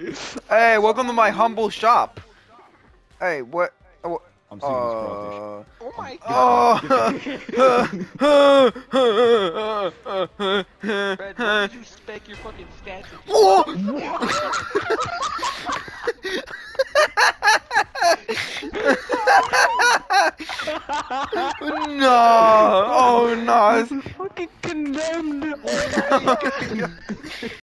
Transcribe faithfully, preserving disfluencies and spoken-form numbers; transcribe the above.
Hey, welcome to my humble shop. Hey, what? uh, what- I'm seeing this crawfish. Uh, Oh my oh. Fred, when did you spec your fucking stats? Oh! No! Oh no! Fucking condemned! Oh my God.